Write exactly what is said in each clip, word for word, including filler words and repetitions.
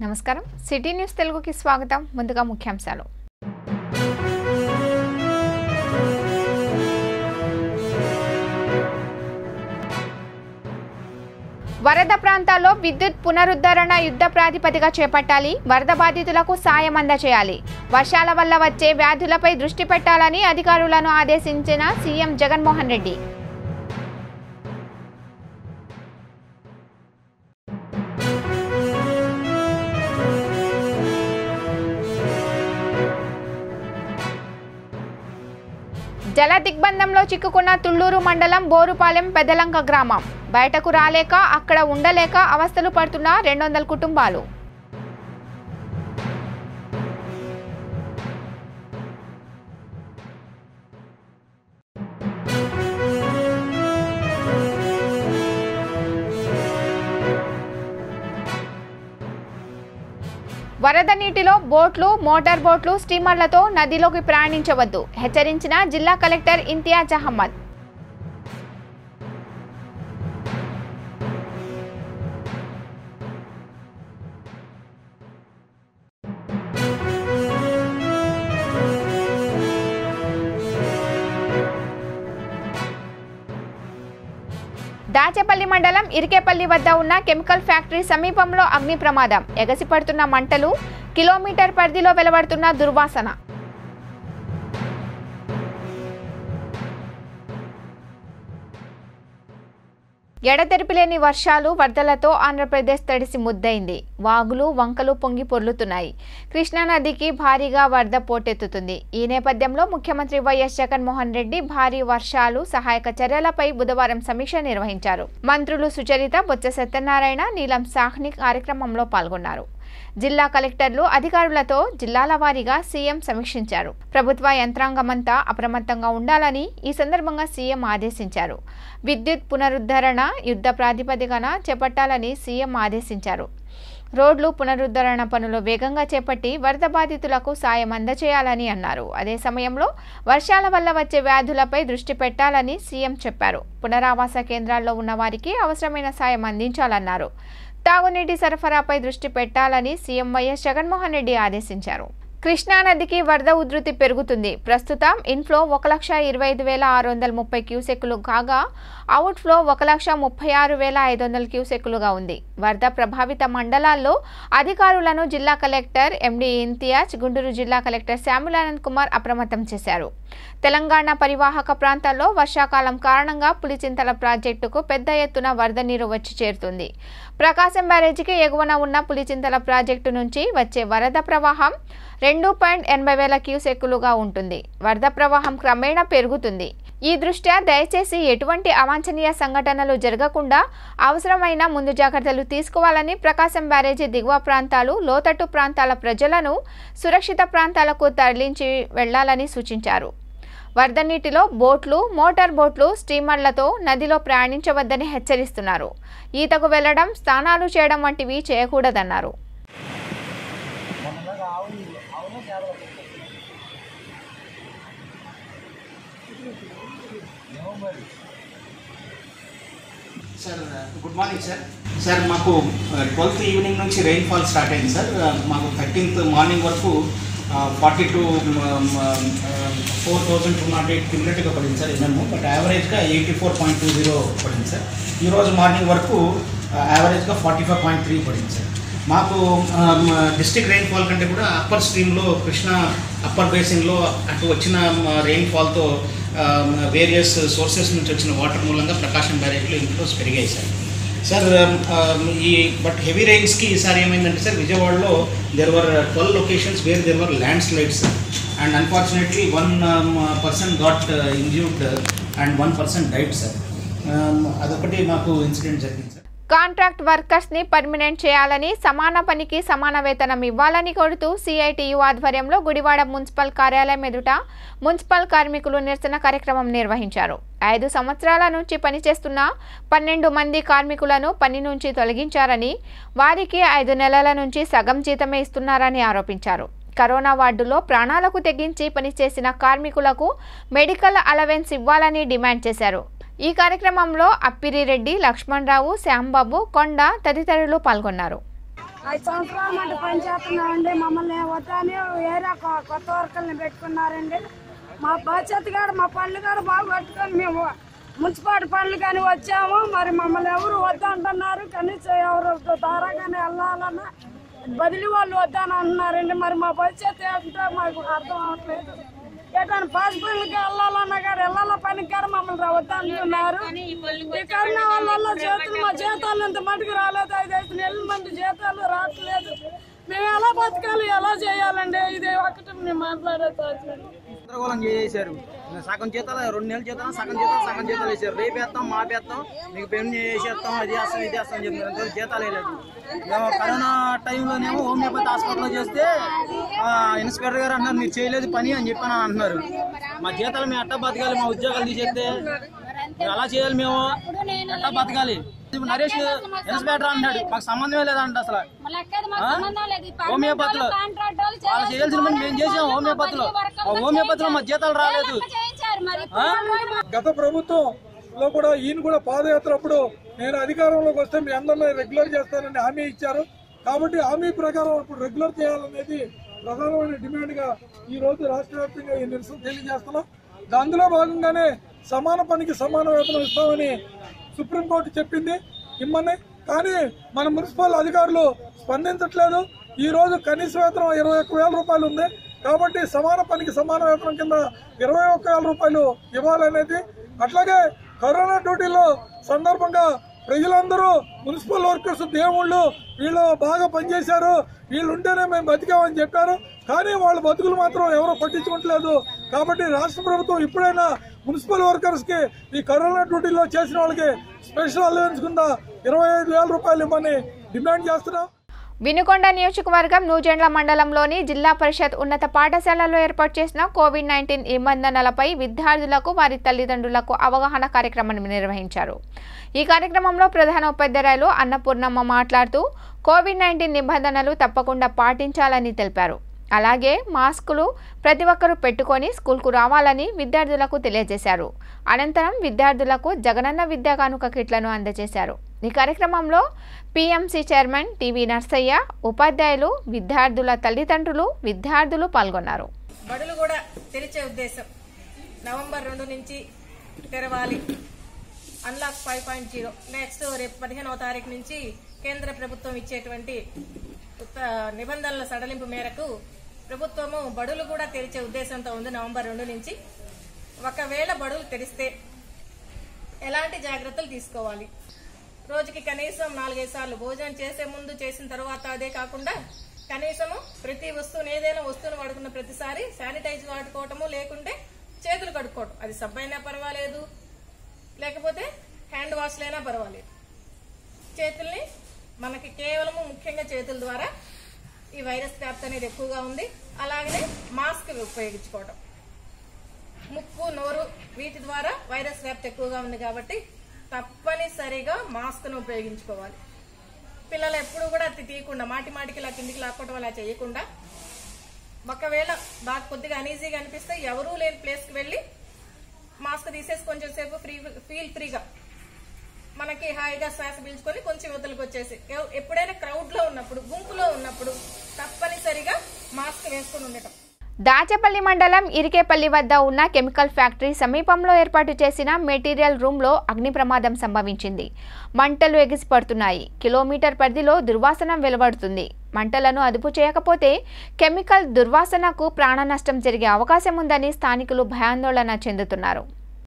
నమస్కారం city news తెలుగుకి స్వాగతం ముందుగా ముఖ్యాంశాలు వరద ప్రాంతాల్లో విద్యుత్ పునరుద్ధరణ యుద్ధ ప్రాతిపదికగా చేపట్టాలి వరద బాధితులకు సాయం అందజేయాలి వర్షాల వల్ల వచ్చే వ్యాధులపై దృష్టి పెట్టాలని అధికారులను ఆదేశించిన సీఎం జగన్మోహన్ రెడ్డి జల దిగ్బంధంలో చిక్కుకున్న తుళ్లూరు మండలం బోరుపాలెం పెదలంక గ్రామం బయటకు రాలేక అక్కడ ఉండలేక అవస్థలు పడుతున్న రెండు వందల కుటుంబాలు వరద నీటిలో బోట్లు మోటార్ బోట్లు స్టీమర్లతో నదిలోకి ప్రయాణించవద్దు హెచ్చరించిన జిల్లా కలెక్టర్ ఇంతియాజ్ అహ్మద్ దాచేపల్లి మండలం ఇరికేపల్లి వద్ద ఉన్న కెమికల్ ఫ్యాక్టరీ సమీపంలో అగ్ని ప్రమాదం ఎగసిపడుతున్న మంటలు కిలోమీటర్ పరిధిలో వెలువడుతున్న దుర్వాసన ఎడతెరిపిలేని వర్షాలు వరదలతో ఆంధ్రప్రదేశ్ తడిసి ముద్దయింది వాగులు వంకలు పొంగి పొర్లుతున్నాయి కృష్ణానదికి భారీగా వరద పోటెత్తుతుంది ఈ నేపథ్యంలో ముఖ్యమంత్రి వైఎస్ జగన్మోహన్ రెడ్డి భారీ వర్షాలు సహాయక చర్యలపై బుధవారం సమీక్ష నిర్వహించారు మంత్రులు సుచరిత బొత్స సత్యనారాయణ నీలం సాహ్ని కార్యక్రమంలో పాల్గొన్నారు జిల్లా కలెక్టర్లు అధికారులతో జిల్లాల వారీగా సీఎం సమీక్షించారు ప్రభుత్వ యంత్రాంగమంతా అప్రమత్తంగా ఉండాలని ఈ సందర్భంగా సీఎం ఆదేశించారు విద్యుత్ పునరుద్ధరణ యుద్ధ ప్రాతిపదికన చేపట్టాలని సీఎం ఆదేశించారు రోడ్లు పునరుద్ధరణ పనులు వేగంగా చేపట్టి వరద బాధితులకు సాయం అందజేయాలని అన్నారు అదే సమయంలో వర్షాల వల్ల వచ్చే వ్యాధులపై దృష్టి పెట్టాలని సీఎం చెప్పారు పునరావాస కేంద్రాల్లో ఉన్న వారికి అవసరమైన సాయం అందించాలన్నారు తాగునీటి సరఫరాపై దృష్టి పెట్టాలని సీఎం వైఎస్ జగన్మోహన్ రెడ్డి ఆదేశించారు కృష్ణానదికి వరద ఉధృతి పెరుగుతుంది ప్రస్తుతం ఇన్ఫ్లో ఒక లక్ష ఇరవై ఐదు వేల ఆరు వందల ముప్పై క్యూసెక్కులు కాగా అవుట్ఫ్లో ఒక లక్ష ముప్పై ఆరు వేల ఐదు వందల క్యూసెక్కులుగా ఉంది వరద ప్రభావిత మండలాల్లో అధికారులను జిల్లా కలెక్టర్ ఎండి ఇంతియాజ్ గుంటూరు జిల్లా కలెక్టర్ శ్యాములానంద్ కుమార్ అప్రమత్తం చేశారు తెలంగాణ పరివాహక ప్రాంతాల్లో వర్షాకాలం కారణంగా పులిచింతల ప్రాజెక్టుకు పెద్ద ఎత్తున వరద నీరు వచ్చి చేరుతుంది ప్రకాశం బ్యారేజీకి ఎగువన ఉన్న పులిచింతల ప్రాజెక్టు నుంచి వచ్చే వరద ప్రవాహం రెండు పాయింట్ ఎనభై వేల క్యూసెక్కులుగా ఉంటుంది వరద ప్రవాహం క్రమేణా పెరుగుతుంది ఈ దృష్ట్యా దయచేసి ఎటువంటి అవాంఛనీయ సంఘటనలు జరగకుండా అవసరమైన ముందు జాగ్రత్తలు తీసుకోవాలని ప్రకాశం బ్యారేజీ దిగువ ప్రాంతాలు లోతట్టు ప్రాంతాల ప్రజలను సురక్షిత ప్రాంతాలకు తరలించి వెళ్లాలని సూచించారు వరద నీటిలో బోట్లు మోటార్ బోట్లు స్టీమర్లతో నదిలో ప్రయాణించవద్దని హెచ్చరిస్తున్నారు ఈతకు వెళ్లడం స్నానాలు చేయడం వంటివి చేయకూడదన్నారు sir good morning sir sir మాకు ట్వెల్త్ ఈవినింగ్ నుంచి రెయిన్ఫాల్ స్టార్ట్ అయింది సార్ మాకు థర్టీన్త్ మార్నింగ్ వరకు forty two four thousand two naught eight క్యూములేటివ్గా పడింది సార్ ఎన్ఎంఓ బట్ యావరేజ్గా eighty four point two zero పడింది సార్ ఈరోజు మార్నింగ్ వరకు యావరేజ్గా ఫార్టీ ఫైవ్ పాయింట్ త్రీ పడింది సార్ మాకు డిస్ట్రిక్ట్ రెయిన్ఫాల్ కంటే కూడా అప్పర్ స్ట్రీమ్లో కృష్ణా అప్పర్ బేసిన్లో అటు వచ్చిన రెయిన్ఫాల్తో వేరియస్ సోర్సెస్ నుంచి వచ్చిన వాటర్ మూలంగా ప్రకాశం బ్యారేజ్లో ఇన్ఫ్లోస్ పెరిగాయి సార్ సార్ ఈ బట్ హెవీ రెయిన్స్కి ఈసారి ఏమైందంటే సార్ విజయవాడలో there were twelve locations where there were landslides and unfortunately one person got injured and one person died sir అదొకటి మాకు ఇన్సిడెంట్ జరిగింది సార్ కాంట్రాక్ట్ వర్కర్స్ ని పర్మనెంట్ చేయాలని సమాన పనికి సమాన వేతనం ఇవ్వాలని కోరుతూ సిఐటియు ఆధ్వర్యంలో గుడివాడ మున్సిపల్ కార్యాలయం ఎదుట మున్సిపల్ కార్మికులు నిరసన కార్యక్రమం నిర్వహించారు ఐదు సంవత్సరాల నుంచి పనిచేస్తున్న పన్నెండు మంది కార్మికులను పని నుంచి తొలగించారని వారికి ఐదు నెలల నుంచి సగం జీతమే ఇస్తున్నారని ఆరోపించారు కరోనా వార్డులో ప్రాణాలకు తెగించి పనిచేసిన కార్మికులకు మెడికల్ అలవెన్స్ ఇవ్వాలని డిమాండ్ చేశారు ఈ కార్యక్రమంలో అప్పిరిరెడ్డి లక్ష్మణరావు శ్యాంబాబు కొండ తదితరులు పాల్గొన్నారు. ఐదు సంవత్సరాల మధ్య పనిచేస్తున్నామండి. మమ్మల్ని వద్దని ఏరియా కొత్త వర్కర్ని పెట్టుకున్నారండి. మా బాధ్యత కాదు, మా పనులు కాదు బాగా కట్టుకొని మేము మున్సిపాలిటీ పనులు కానీ వచ్చాము. మరి మమ్మల్ని ఎవరు వద్దంటున్నారు. కనీసం ఎవరు దారాగానే వెళ్ళాలన్నా బదిలీ వాళ్ళు వద్దని అంటున్నారండి. మరి మా భవిష్యత్తు ఏంటో మాకు అర్థం అవ్వట్లేదు. ఏదైనా పాస్ పనులకి వెళ్ళాలన్నా కానీ వెళ్ళాల పనికి కానీ మమ్మల్ని వద్దంటున్నారు. ఈ కరోనా వల్ల చేతులు మా జీతాలు ఇంత మటుకు రాలేదు. ఐదు ఐదు నెలల మంది జీతాలు రావట్లేదు. మేము ఎలా బతకాలి, ఎలా చేయాలండి? ఇది ఒకటి మేము మాట్లాడేది. గందరగోళం చేసేసారు. సగం జీతాలు రెండు నెలల జీతాలు సగం జీతాలు సగం జీతాలు వేసారు. రేపు వేస్తాం మాపేస్తాం మీకు పెన్ను వేసేస్తాం అది వేస్తాం ఇది వేస్తాం చెప్తున్నారు. జీతాలు వేయలేదు. కరోనా టైంలోనేమో హోమియోపతి హాస్పిటల్లో చేస్తే ఇన్స్పెక్టర్ గారు అంటున్నారు మీరు చేయలేదు పని అని చెప్పని అంటున్నారు. మా జీతాలు మేము ఎట్టా బతకాలి? మా ఉద్యోగాలు తీసేస్తే అలా చేయాలి. మేము ఎట్టా బతకాలి? నరేష్ ఇన్స్పెక్టర్ అంటున్నాడు మాకు సంబంధమే లేదంట. అసలు హోమియోపతిలో వాళ్ళు చేయాల్సిన పని మేము చేసాం. హోమియోపతిలో హోమియోపతిలో మా జీతాలు రాలేదు. గత ప్రభుత్వంలో కూడా ఈయన కూడా పాదయాత్ర అప్పుడు నేను అధికారంలోకి వస్తే మీ అందరిలో రెగ్యులర్ చేస్తానని హామీ ఇచ్చారు. కాబట్టి హామీ ప్రకారం ఇప్పుడు రెగ్యులర్ చేయాలనేది ప్రధానమైన డిమాండ్ గా ఈ రోజు రాష్ట్ర వ్యాప్తంగా ఈ నిరసన తెలియజేస్తున్నాం. అందులో భాగంగానే సమాన పనికి సమాన వేతనం ఇస్తామని సుప్రీంకోర్టు చెప్పింది ఇమ్మని. కానీ మన మున్సిపల్ అధికారులు స్పందించట్లేదు. ఈ రోజు కనీస వేతనం ఇరవై ఒక్క వేల రూపాయలు ఉంది. కాబట్టి సమాన పనికి సమాన వేతనం కింద ఇరవై ఒక్క వేల రూపాయలు ఇవ్వాలనేది. అట్లాగే కరోనా డ్యూటీలో సందర్భంగా ప్రజలందరూ మున్సిపల్ వర్కర్స్ దేవుళ్ళు వీళ్ళు బాగా పనిచేశారు, వీళ్ళు ఉంటేనే మేము బతికామని చెప్పారు. కానీ వాళ్ళ బతుకులు మాత్రం ఎవరో పట్టించుకోవట్లేదు. కాబట్టి రాష్ట్ర ప్రభుత్వం ఇప్పుడైనా మున్సిపల్ వర్కర్స్ కి ఈ కరోనా డ్యూటీలో చేసిన వాళ్ళకి స్పెషల్ అలవెన్స్ కింద ఇరవై ఐదు వేల రూపాయలు ఇవ్వమని డిమాండ్ చేస్తున్నాం. వినుకొండ నియోజకవర్గం నూజెండ్ల మండలంలోని జిల్లా పరిషత్ ఉన్నత పాఠశాలలో ఏర్పాటు చేసిన కోవిడ్ నైన్టీన్ నిబంధనలపై విద్యార్థులకు వారి తల్లిదండ్రులకు అవగాహన కార్యక్రమాన్ని నిర్వహించారు. ఈ కార్యక్రమంలో ప్రధాన ఉపాధ్యాయులు అన్నపూర్ణమ్మ మాట్లాడుతూ కోవిడ్ నైన్టీన్ నిబంధనలు తప్పకుండా పాటించాలని తెలిపారు. అలాగే మాస్కులు ప్రతి ఒక్కరూ పెట్టుకొని స్కూల్కు రావాలని విద్యార్థులకు తెలియజేశారు. అనంతరం విద్యార్థులకు జగనన్న విద్యా కానుక కిట్లను అందజేశారు. ఈ కార్యక్రమంలో పిఎంసి చైర్మన్ టీవీ నర్సయ్య, ఉపాధ్యాయులు, విద్యార్థుల తల్లిదండ్రులు, విద్యార్థులు పాల్గొన్నారు. బడులు కూడా తెరిచే ఉద్దేశం నవంబర్ రెండు నుంచి తెరవాలి. Unlock five point zero next రేపు పదిహేనవ తారీఖు నుంచి కేంద్ర ప్రభుత్వం ఇచ్చేటువంటి నిబంధనల సడలింపు మేరకు ప్రభుత్వము బడులు కూడా తెరిచే ఉద్దేశంతో ఉంది నవంబర్ రెండు నుంచి. ఒకవేళ బడులు తెరిస్తే ఎలాంటి జాగ్రత్తలు తీసుకోవాలి? రోజుకి కనీసం నాలుగైదు సార్లు భోజనం చేసే ముందు, చేసిన తర్వాత, అదే కాకుండా కనీసము ప్రతి వస్తువుని ఏదైనా వస్తువును వాడుకున్న ప్రతిసారి శానిటైజ్ వాడుకోవటము, లేకుంటే చేతులు కడుక్కోవటం. అది సబ్బు అయినా పర్వాలేదు, లేకపోతే హ్యాండ్ వాష్లైనా పర్వాలేదు. చేతుల్ని మనకి కేవలము ముఖ్యంగా చేతుల ద్వారా ఈ వైరస్ వ్యాప్తి అనేది ఎక్కువగా ఉంది. అలాగనే మాస్క్ ఉపయోగించుకోవడం, ముక్కు, నోరు వీటి ద్వారా వైరస్ వ్యాప్తి ఎక్కువగా ఉంది కాబట్టి తప్పనిసరిగా మాస్క్ ను ఉపయోగించుకోవాలి. పిల్లలు ఎప్పుడు కూడా అతి తీయకుండా మాటి మాటికి ఇలా కిందికి లాక్కోవడం అలా చేయకుండా, ఒకవేళ బాగా కొద్దిగా అనీజీగా అనిపిస్తే ఎవరూ లేని ప్లేస్ కి వెళ్లి మాస్క్ తీసేసి కొంచెం సేపు ఫ్రీ ఫీల్ ఫ్రీగా మనకి హాయిగా శ్వాస పీల్చుకొని కొంచెం యువతలకు వచ్చేసి, ఎప్పుడైనా క్రౌడ్ లో ఉన్నప్పుడు, గుంపులో ఉన్నప్పుడు తప్పనిసరిగా మాస్క్ వేసుకుని ఉండటం. దాచేపల్లి మండలం ఇరికేపల్లి వద్ద ఉన్న కెమికల్ ఫ్యాక్టరీ సమీపంలో ఏర్పాటు చేసిన మెటీరియల్ రూమ్లో అగ్ని ప్రమాదం సంభవించింది. మంటలు ఎగిసిపడుతున్నాయి. కిలోమీటర్ పరిధిలో దుర్వాసన వెలువడుతుంది. మంటలను అదుపు చేయకపోతే కెమికల్ దుర్వాసనకు ప్రాణ నష్టం జరిగే అవకాశం ఉందని స్థానికులు భయాందోళన చెందుతున్నారు.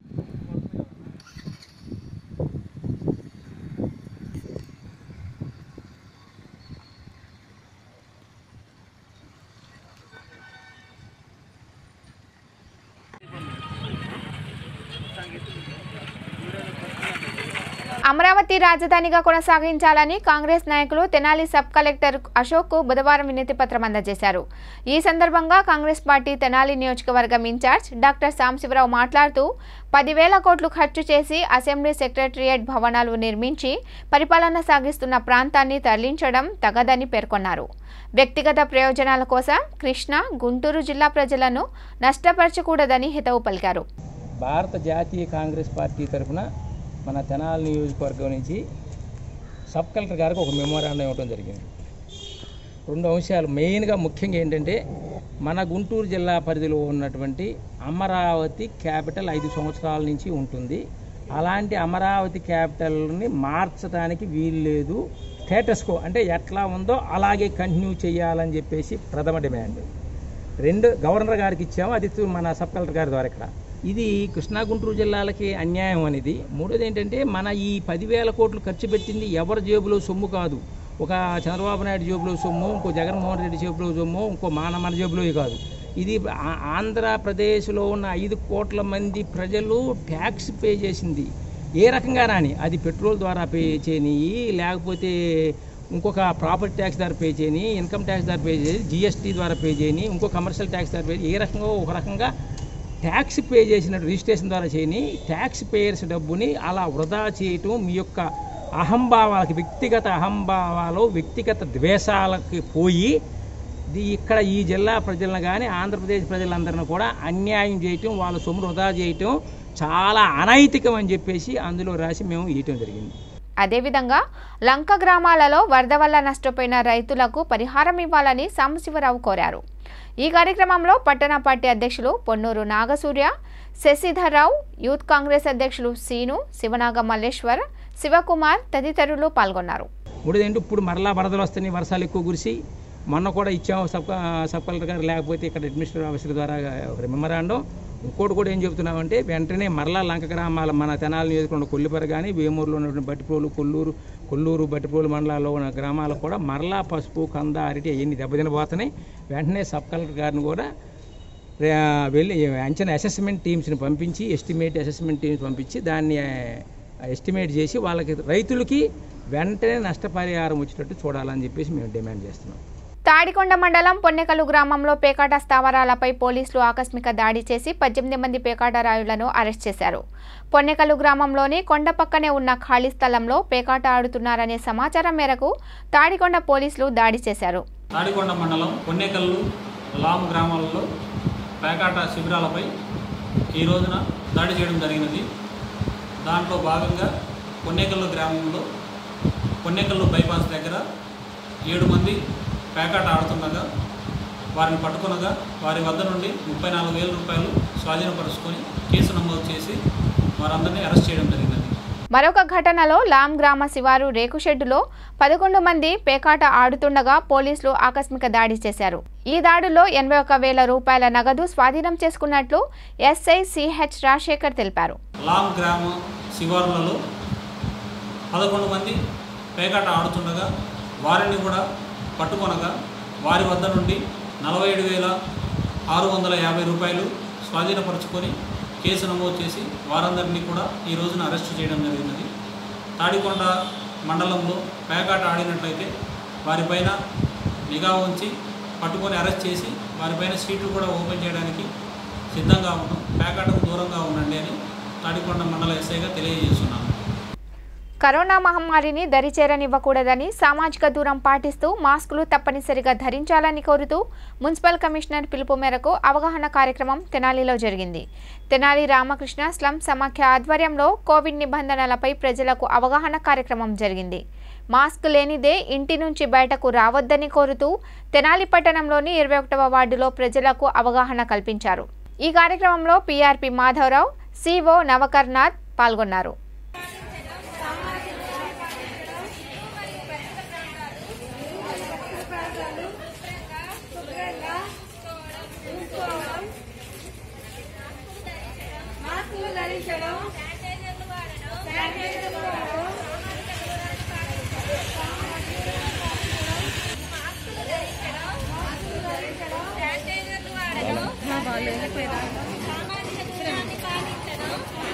అమరావతి రాజధానిగా కొనసాగించాలని కాంగ్రెస్ నాయకులు తెనాలి సబ్ కలెక్టర్ అశోక్ బుధవారం వినతి పత్రం అందజేశారు. ఈ సందర్భంగా కాంగ్రెస్ పార్టీ తెనాలి నియోజకవర్గం ఇన్ఛార్జ్ డాక్టర్ సాంశివరావు మాట్లాడుతూ పదివేల కోట్లు ఖర్చు చేసి అసెంబ్లీ సెక్రటరియట్ భవనాలు నిర్మించి పరిపాలన సాగిస్తున్న ప్రాంతాన్ని తరలించడం తగదని పేర్కొన్నారు. వ్యక్తిగత ప్రయోజనాల కోసం కృష్ణా, గుంటూరు జిల్లా ప్రజలను నష్టపరచకూడదని హితవు పలికారు. భారత జాతీయ కాంగ్రెస్ పార్టీ తరఫున మన తెనాలి నియోజకవర్గం నుంచి సబ్ కలెక్టర్ గారికి ఒక మెమోరాండం ఇవ్వడం జరిగింది. రెండు అంశాలు మెయిన్గా ముఖ్యంగా ఏంటంటే మన గుంటూరు జిల్లా పరిధిలో ఉన్నటువంటి అమరావతి క్యాపిటల్ ఐదు సంవత్సరాల నుంచి ఉంటుంది. అలాంటి అమరావతి క్యాపిటల్ని మార్చడానికి వీలు లేదు. స్టేటస్కో అంటే ఎట్లా ఉందో అలాగే కంటిన్యూ చేయాలని చెప్పేసి ప్రథమ డిమాండ్. రెండు గవర్నర్ గారికి ఇచ్చాము, అది మన సబ్ కలెక్టర్ గారి ద్వారా ఇక్కడ. ఇది కృష్ణా గుంటూరు జిల్లాలకి అన్యాయం అనేది. మూడోది ఏంటంటే మన ఈ పదివేల కోట్లు ఖర్చు పెట్టింది ఎవరి జేబులో సొమ్ము కాదు. ఒక చంద్రబాబు నాయుడు జేబులో సొమ్ము, ఇంకో జగన్మోహన్ రెడ్డి జేబులో సొమ్ము, ఇంకో మాన మన జేబులో కాదు. ఇది ఆంధ్రప్రదేశ్లో ఉన్న ఐదు కోట్ల మంది ప్రజలు ట్యాక్స్ పే చేసింది. ఏ రకంగా రాని, అది పెట్రోల్ ద్వారా పే చేయని, లేకపోతే ఇంకొక ప్రాపర్టీ ట్యాక్స్ ద్వారా పే చేయని, ఇన్కమ్ ట్యాక్స్ ద్వారా పే చేయని, జిఎస్టీ ద్వారా పే చేయని, ఇంకో కమర్షియల్ ట్యాక్స్ ద్వారా పే, ఏ రకంగా ఒక రకంగా ట్యాక్స్ పే చేసినట్టు రిజిస్ట్రేషన్ ద్వారా చేయని ట్యాక్స్ పేయర్స్ డబ్బుని అలా వృధా చేయటం మీ యొక్క అహంభావాలకి, వ్యక్తిగత అహంభావాలు, వ్యక్తిగత ద్వేషాలకి పోయి ఇక్కడ ఈ జిల్లా ప్రజలను కానీ ఆంధ్రప్రదేశ్ ప్రజలందరినీ కూడా అన్యాయం చేయటం, వాళ్ళ సొమ్ము వృధా చేయటం చాలా అనైతికం అని చెప్పేసి అందులో రాసి మేము ఇవ్వటం జరిగింది. అదేవిధంగా లంక గ్రామాలలో వరద వల్ల నష్టపోయిన రైతులకు పరిహారం ఇవ్వాలని సాంబశివరావు కోరారు. ఈ కార్యక్రమంలో పట్టణ పార్టీ అధ్యక్షులు పొన్నూరు నాగసూర్య, శశిధర్రావు, యూత్ కాంగ్రెస్ అధ్యక్షులు సీను, శివనాగ మల్లేశ్వర్, శివకుమార్ తదితరులు పాల్గొన్నారు. మూడోదేంటి, ఇప్పుడు మరలా వరదలు వస్తాయి, వర్షాలు ఎక్కువ కురిసి మొన్న కూడా ఇచ్చాము సబ్ సబ్ కలెక్టర్ గారు, లేకపోతే ఇక్కడ అడ్మినిస్ట్రేటివ్ ఆఫీసర్ ద్వారా ఒక మెమరాండం. ఇంకోటి కూడా ఏం చెబుతున్నామంటే వెంటనే మరలా లంక గ్రామాల మన తెనాలి నియోజకవర్గంలో కొల్లిపర కానీ వేమూరులో ఉన్నటువంటి బట్టిప్రోలు, కొల్లూరు కొల్లూరు బట్టిప్రోలు మండలాల్లో ఉన్న గ్రామాలకు కూడా మరలా పసుపు, కంద, అరటి అవన్నీ దెబ్బతినబోతున్నాయి. వెంటనే సబ్ కలెక్టర్ గారిని కూడా వెళ్ళి అంచనా అసెస్మెంట్ టీమ్స్ని పంపించి, ఎస్టిమేట్ అసెస్మెంట్ టీమ్స్ పంపించి దాన్ని ఎస్టిమేట్ చేసి వాళ్ళకి రైతులకి వెంటనే నష్టపరిహారం వచ్చేటట్టు చూడాలని చెప్పేసి మేము డిమాండ్ చేస్తున్నాం. తాడికొండ మండలం పొన్నెకలు గ్రామంలో పేకాట స్థావరాలపై పోలీసులు ఆకస్మిక దాడి చేసి పద్దెనిమిది మంది పేకాట రాయులను అరెస్ట్ చేశారు. పొన్నెకలు గ్రామంలోని కొండ పక్కనే ఉన్న ఖాళీ స్థలంలో పేకాట ఆడుతున్నారనే సమాచారం మేరకు తాడికొండ పోలీసులు దాడి చేశారు. తాడికొండ మండలం పొన్నెకల్లు లామ్ గ్రామాలలో పేకాట శిబిరాలపై ఈ రోజున దాడి చేయడం జరిగినది. దాంట్లో భాగంగా పొన్నెకల్లు గ్రామంలో పొన్నెకల్లు బైపాస్ దగ్గర ఏడు మంది పేకాట ఆడుతుండగా వారిని పట్టుకునగా వారి వద్ద నుండి ముప్పై నాలుగు వేల రూపాయలు స్వాధీనపరుచుకొని కేసు నమోదు చేసి వారందరినీ అరెస్ట్ చేయడం జరిగింది. మరొక ఘటనలో లామ్ గ్రామ శివారు రేకుషెడ్డులో పదకొండు మంది పేకాట ఆడుతుండగా పోలీసులు ఆకస్మిక దాడి చేశారు. ఈ దాడిలో ఎనభై ఒక వేల రూపాయల నగదు స్వాధీనం చేసుకున్నట్లు ఎస్ఐ సిహెచ్ రాజశేఖర్ తెలిపారు. లామ్ గ్రామ శివారులలో పదకొండు మంది పేకాట ఆడుతుండగా వారిని కూడా పట్టుకొనగా వారి వద్ద నుండి నలభై ఏడు వేల ఆరు వందల యాభై రూపాయలు స్వాధీనపరుచుకొని కేసు నమోదు చేసి వారందరినీ కూడా ఈ రోజున అరెస్టు చేయడం జరిగినది. తాడికొండ మండలంలో పేకాట ఆడినట్లయితే వారిపైన నిఘా ఉంచి పట్టుకొని అరెస్ట్ చేసి వారిపైన సీట్లు కూడా ఓపెన్ చేయడానికి సిద్ధంగా ఉన్నాం. పేకాటకు దూరంగా ఉండండి అని తాడికొండ మండల ఎస్ఐగా తెలియజేస్తున్నాను. కరోనా మహమ్మారిని దరిచేరనివ్వకూడదని, సామాజిక దూరం పాటిస్తూ మాస్కులు తప్పనిసరిగా ధరించాలని కోరుతూ మున్సిపల్ కమిషనర్ పిలుపు మేరకు అవగాహన కార్యక్రమం తెనాలిలో జరిగింది. తెనాలి రామకృష్ణ స్లమ్ సమాఖ్య ఆధ్వర్యంలో కోవిడ్ నిబంధనలపై ప్రజలకు అవగాహన కార్యక్రమం జరిగింది. మాస్క్ లేనిదే ఇంటి నుంచి బయటకు రావద్దని కోరుతూ తెనాలి పట్టణంలోని ఇరవై ఒకటవ వార్డులో ప్రజలకు అవగాహన కల్పించారు. ఈ కార్యక్రమంలో పీఆర్పీ మాధవరావు, సిఓ నవకర్నాథ్ పాల్గొన్నారు.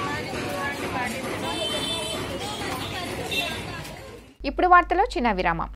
ఇప్పుడు వార్తలో చిన్న విరామం.